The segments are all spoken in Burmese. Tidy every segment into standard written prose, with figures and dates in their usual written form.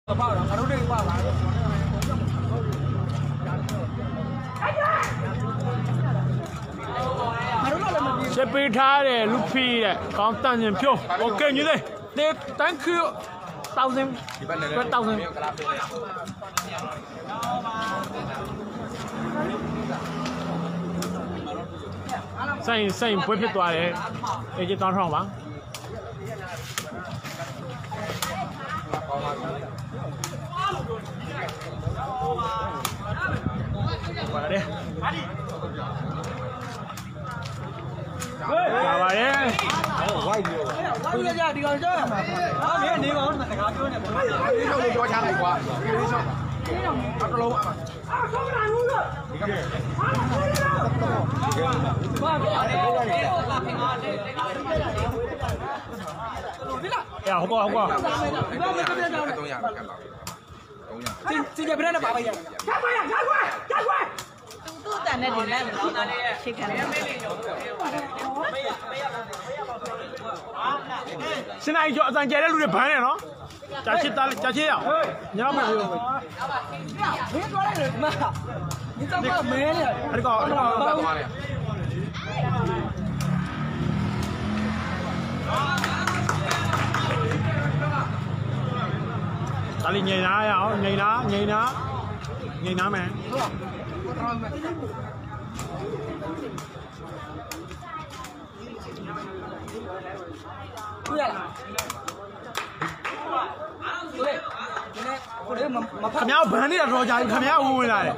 这杯茶的路皮的，刚单人票，我给你的，那单口1000，快1000。生意不会多的，也就当上吧。过来的。qua bà đấy. Quay nhiều. Tôi ra đi coi chứ. Đó, nghĩa là đi coi nó thành cái này. Đi đâu cho cha này quá. Đi sao? Bắt lâu mà. Không làm luôn rồi. Dạ, không có. Xin chào bên đây là bà bây giờ. Chạy qua. Tụi này đi lên nó đi xin ai chọn rằng chơi đấy luôn để bán này nó chả chết à nhớ mày rồi biết có đấy được mà những trong cái mế này anh còn ta đi nhảy ná mày Khám nhau bán đi là rồi chạy khám nhau ui này.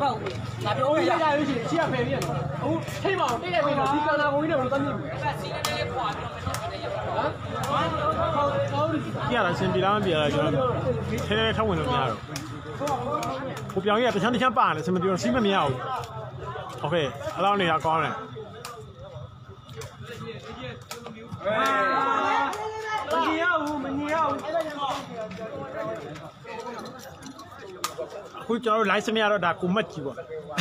Kia là xem bị lắm bị rồi thế này không được nhau. Cô biểu hiện từ sáng bạn là xem bị xin mà nhau. Ok, alo này là con này. Mình nhiều. Aku cakap lain semua ada dah kumat juga.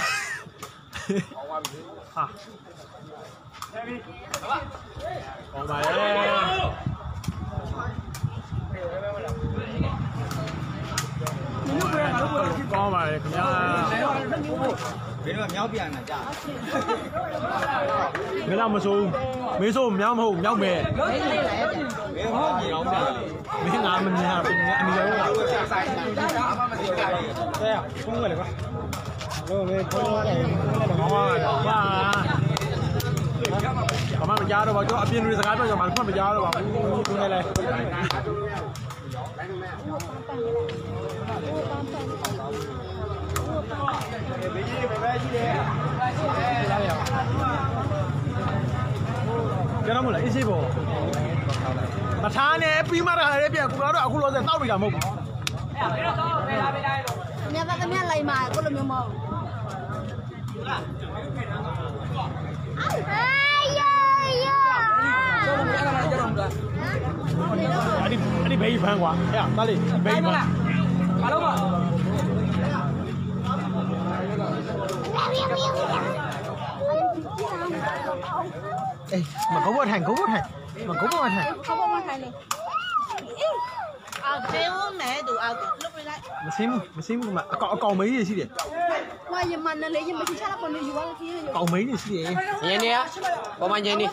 Ah. Oh my. Con mà cái là méo biển này chả. Cái nào mà mấy số méo mà méo bè. Mấy ngà mình nhà mình giấu à. Đây à, không người được không? Rồi về thôi này có mà giá đâu vào chỗ biên rồi cái rồi mà không giá đâu vào cái này này. Cái đó một lấy gì bộ? Mà thà này pin mà ra đây bây giờ cũng đó cũng lo rồi tao bị cả mục. Nhà ta cái nhà này mà có làm màu. Đi bay phang quá, ya, ta đi bay phang. Alo mà. Ê, mà có một hành. Không có một hành này. Treo nè, đủ lúc này. Mà xem mà còn mấy gì xí vậy? Ngoài giờ mình lấy gì mà chỉ chắc là còn nhiều quá kia. Còn mấy gì xí vậy? Vậy nè, có bao nhiêu nè?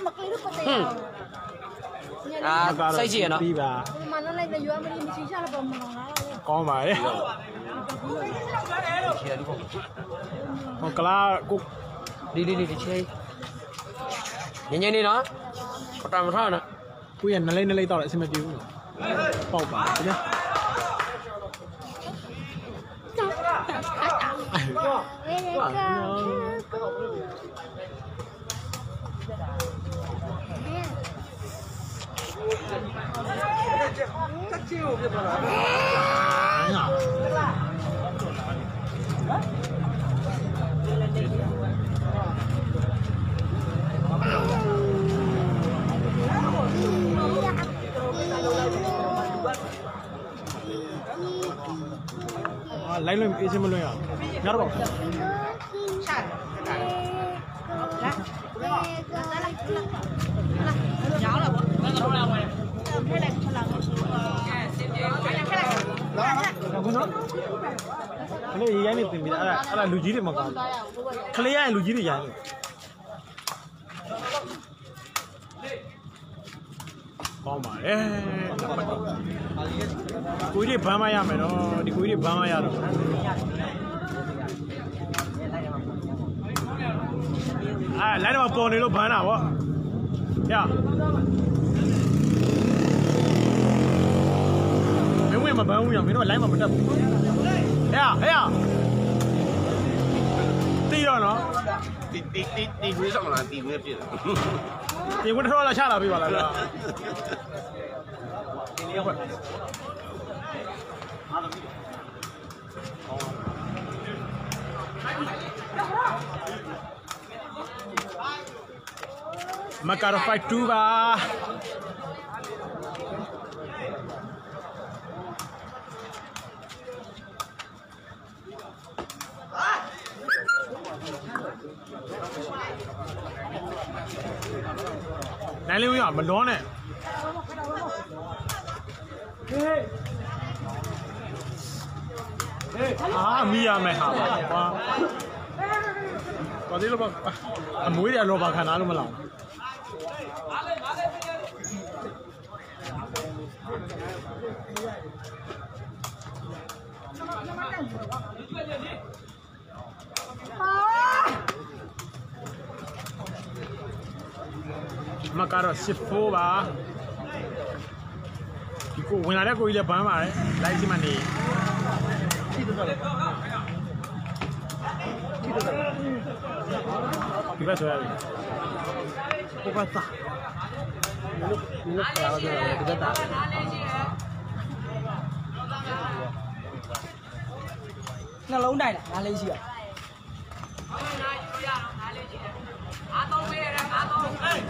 À, xây gì nó? Mà nó lên là vừa mình chỉ chắc là còn con vậy. Còn cả cục đi chơi. Nhanh đi nó. Có tròn một thôi nè. Quyền nó lên tao lại xem mà điếu. Bầu bả nhá. chắc chiều việc rồi. Lấy luôn ý xem luôn à? Nhớ đâu? Nhỏ là thế này cho lần. အခုနော်ခလေးရိုင်းနေတင်ပြီးအဲ့ဒါလူကြီးတွေမကောင်းခလေးရိုင်းလူကြီးတွေရိုင်းလို့ကောင်းပါလေကိုကြီးတွေဘမ်းမရမယ်နော်ဒီကိုကြီးတွေဘမ်းမရတော့လိုင်းတော့ပေါ်နေလို့ဘမ်းတာဗောရမင်းဝင်မဘမ်းဘူးရမင်းတို့လိုင်းမမတက်ဘူးဟဲ့တီးတော့နော်တီခွေးဆောင်လာတီခွေးပြည့်တယ်တီခွေးထော်လာချလာပြီပါလားဗျာဒီလေးခွက်မကာရိုဖိုက်2ပါနိုင်လေးဝင်ရမလွန်နဲ့မီးရမယ်ဟာဘာဒီလိုပါအမွေးရလောပါခဏလို့မလောင်မကာရောစစ်ဖိုးပါဒီကိုဝင်လာတဲ့ကိုကြီးလည်းဘမ်းပါတယ်လိုက်စီမနေဒီဘက်ဆိုရတယ်ကိုကစားဒီလိုခါတော့ဒီဘက်တာနှလုံးတိုက်လားငါလေးရှိရအားသုံးပေးရတယ်အားသုံးဟေး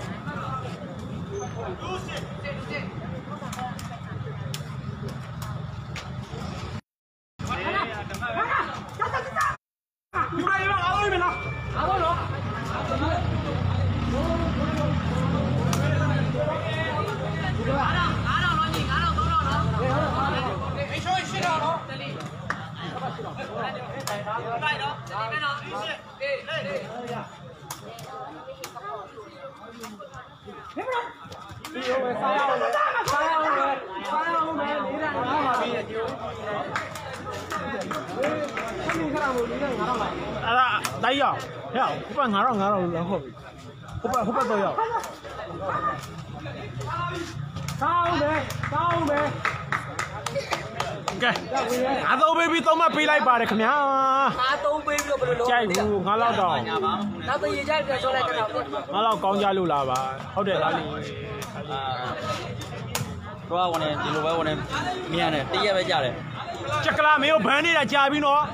đấy à, thấy không? Không phải ngáo là không phải tôi à? Sao về? Ok, à tôi baby tôi mà pi lại bà đấy không nhá? À tôi baby rồi rồi. Chạy hú ngáo lao đỏ. Nào tôi gì chạy cho lại cái nào? Ngáo lao con gia lưu là bà, không để lá đi. Rồi con này, đi luôn với con này, miếng này, tí bây giờ này. Chắc là mấy ông bán đi là chạy bên nó.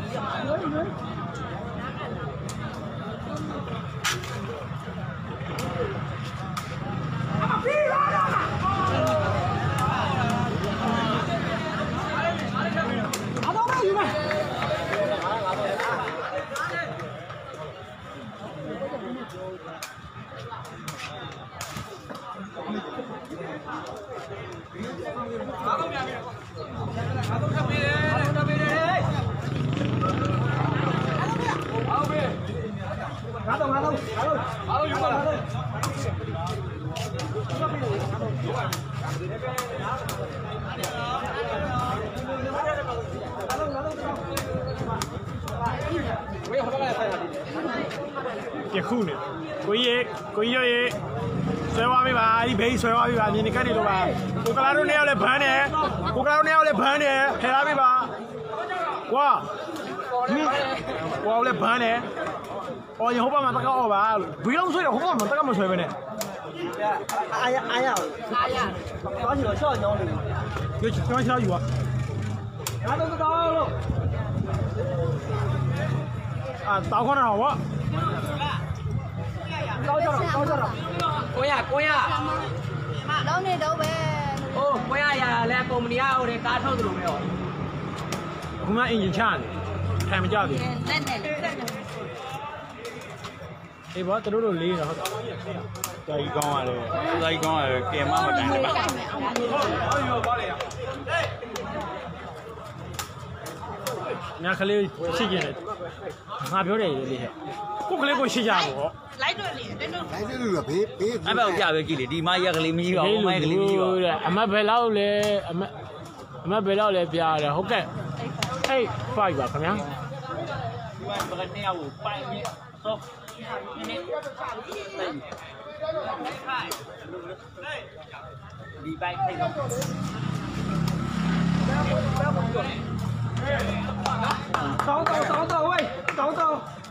Cái khu này, quý gì, xoay qua với bà, đi bế xoay qua với bà, nhìn cái này luôn bà, cô cá nó neo lên bán nè, hay là với bà, wow, lên bán nè, ôi không bao mà tao có bà, quý lắm xoay không bao mà tao có một xoay bên này, ai à, có gì rồi sao nhau đi, cái sao gì vậy, tao luôn, à tao con nào quá. Đâu cho rồi. Cô ya. Đâu này đâu về. Ô, cô ya là cùng đi ao để cá thâu được rồi. Hôm nay anh chan, thay mình chơi đi. Ê bố tao đổ ly rồi. Dây con rồi, kèm mà đánh ညာကလေးရှိကျင်တယ်ငါပြောတယ်လေကိုကလေးကိုရှိကြပါဘောလိုက်တော့လေတဲ့တော့လိုက်လို့ဘေးအဲ့ဘက်ကိုပြပဲကြည့်လေဒီမရကလေးမကြီးပါဘူးမိုင်းကလေးမကြီးပါဘူးအမဘယ်လောက်လဲအမဘယ်လောက်လဲပြရတယ်ဟုတ်ကဲ့အဲ့5ပါခင်ဗျာဒီမှာဘယ်နဲ့ကိုပိုင်နေတော့နည်းဒီပိုင်ထိုက်တော့တောင်းဝေးတောင်းအောင်တော့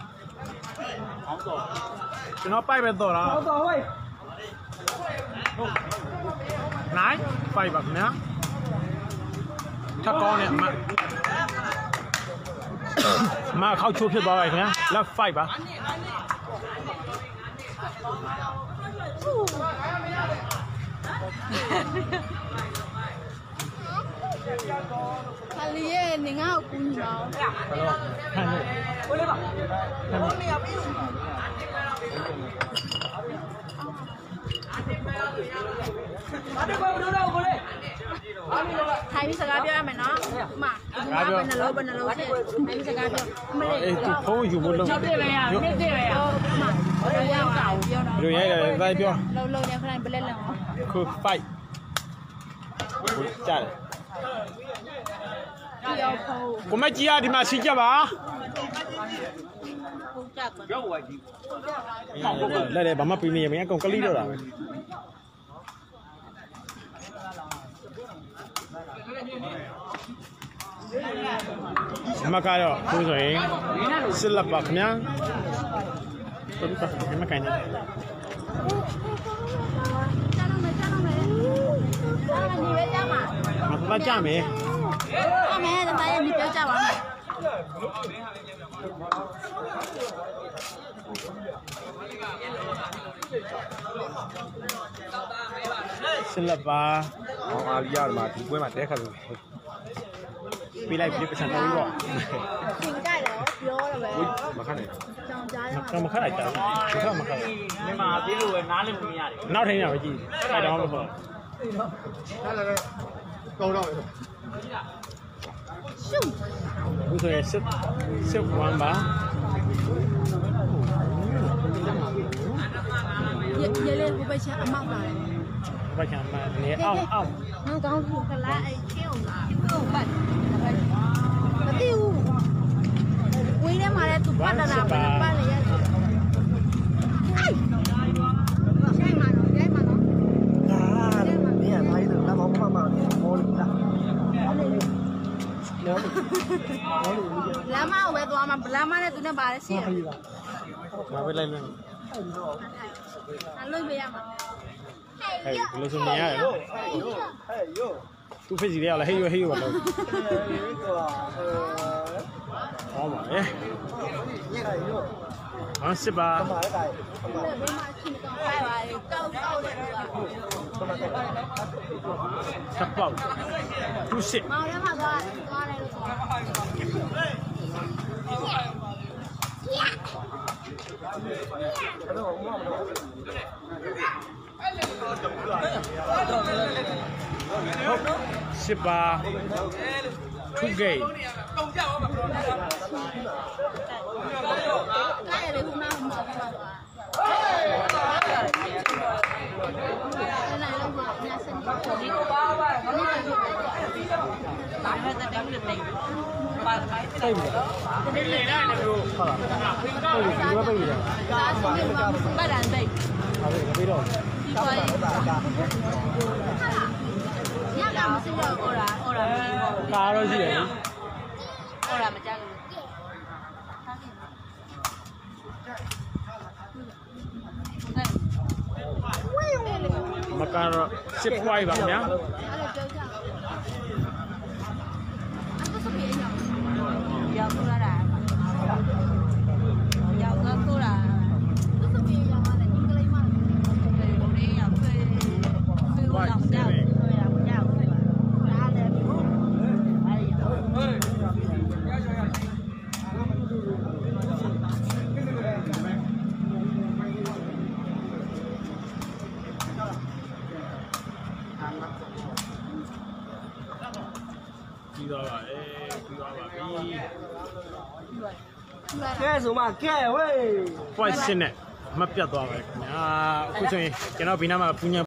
ကျွန်တော်ပိုက်ပဲတော့လားတောင်းဝေးနိုင်5ပါခင်ဗျာထပ်ကောင်းနေအမခောက်ချိုးဖြစ်သွားပါခင်ဗျာလက်5ပါခါလီရဲ့နေငါ့ကိုကူညီပါဦးဟန်နေထိုင်ပြီးစကားပြောရမယ်နော်အမဘယ်နှလုံးရှိထိုင်ပြီးစကားပြောအမလေးအေးသူဖုန်းယူဖို့လုံးနေ့တည်းပဲရအမဘယ်ရောက်တာပြောတော့လူရဲတယ်တိုင်းပြောလုံးနေခရိုင်ဘလက်လန်အောင်ခု5ကြားတယ်ပြောဖို့ကိုမကြီးရဒီမှာရှိကြပါဟုတ်ကြပါရောက်ဝိုင်းကြီးလက်လည်းဘာမှပြီးနေရမင်းအကုန်ကလိတော့တာပဲမကတော့သူဆိုရင်စစ်လက်ပါခင်ဗျာသူကမကိုင်းနေကြားတော့မယ်အားညီပဲကြားမှာမပါကြမယ်အမေတမရဲ့ညီပြောကြပါမယ်စစ်လက်ပါအောင်အားရမှာဒီပွဲမှာတဲခါလို့ပေးလိုက်ပြီးပတ်စံတော့ပြီးတော့ရှင်ကြတယ်ပြောတယ်ပဲမခနဲ့ကြောင်ကြားရမှာမခက်လိုက်တာမခက်မြန်မာပြေးလို့ပဲနားလည်းမရတယ်နောက်ထိုင်ရပဲကြည့်အဲ့တော့မဟုတ်ဟာလည်းကောင်းတော့ရှုပ်ဘူးဆိုရင်စစ်1ပါရေလေးဘုပချအမောက်လာတယ်ဘာချမ်းမလဲအောင်ငါကောင်းခုကလာအဲ့ချင်းအောင်ပတ်မသိဘူးဝင်းထဲမှာလည်းသူပတ်တာပတ်လေရတယ်အိုက်ရိုက်မှာနော်ရိုက်မှာနော်မင်းကဘာလို့လာမောင်းမမောင်းမော်လာလမ်းမကိုပဲသွားမှာလမ်းမနဲ့သူနဲ့ပါတယ်ရှင်းငါပဲလိုက်မယ်အလွတ်ပေးရမှာဟဲ့ဘယ်လိုဆိုနေရတယ်သူဖိစီလေးရလားဟေးဟေးပါလို့ဟောပါလေဟမ်စစ်ပါဘယ်မှာချင်းကောင်းဖိုင်ပါလေကောက်ကောက်တယ်ကွာတပ်ပေါက်သူစစ်မောင်ထဲမှာသွားတယ်လို့ဆိုစစ်ပါထုဂိတ်ကားရည်ကမှမဟုတ်ပါဘူး။အဲ့ဒါလည်းညစနေဒီကိုပါပါဘာလို့လဲဆိုတော့ဘာမှတက်တယ်တိတ်ပါခိုင်းစိတ်ပြီဒီလေလိုက်တယ်လို့ဟုတ်လားပိတ်တော့ပိတ်တယ်ဒါဆိုရင်ဘာမှမတန်တိတ်ဟာလေပြီးတော့ဒီကွာညကမရှိတော့ဟောတာမင်းပေါ့ကားတော့ရှိတယ်ဟောတာမကြဘူးမကတော့စစ်ပွားပါခင်ဗျာအဲ့လိုပြောကြအဲ့ဒါဆိုပြေးရအောင်ရောက်လာတာရောက်တော့လာသူဆိုပြေးရအောင်လည်းအင်္ဂလိပ်မှာဒီလိုရောက်ဆွဲလို့တော့ကြောက်ဆွဲရအောင်ကြောက်ဒါလည်း干什么？干喂！ point ရှင်းနဲ့မပြတ်သွားပါဘူးခင်ဗျာအခုဆိုရင်ကျွန်တော်ဘီနာမှာပူညာ